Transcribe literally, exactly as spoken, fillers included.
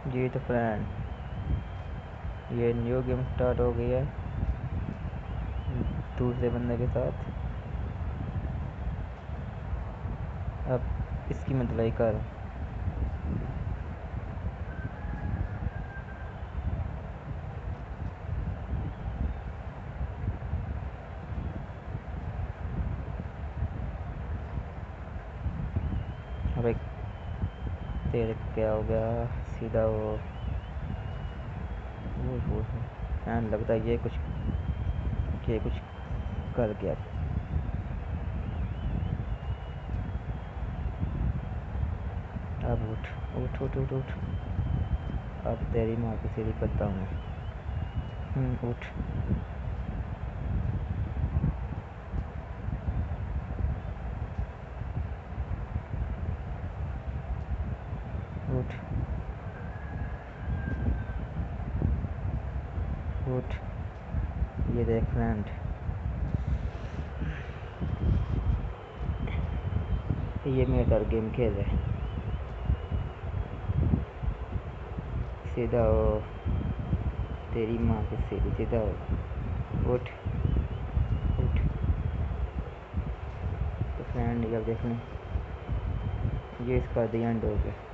जी तो फ्रेंड, ये new game start हो गई है दूसरे बंदे के साथ। अब इसकी मैं धुलाई कर रहा हूँ। अबे तेरे क्या हो गया? सीधा वो वो वो फैन लगता है ये कुछ ये कुछ कर गया। अब उठ उठ उठ उठ उठ अब तेरी माँ की सीढ़ी करता हूँ मैं। हम्म, उठ उठ उठ ये देख फ्रेंड, ये मेरे साथ गेम खेल रहे। सीधा हो तेरी माँ की सीढ़ी, सीधा हो उठ उठ। तो फ्रेंड ये अब देख लें, ये इसका द एंड हो गया।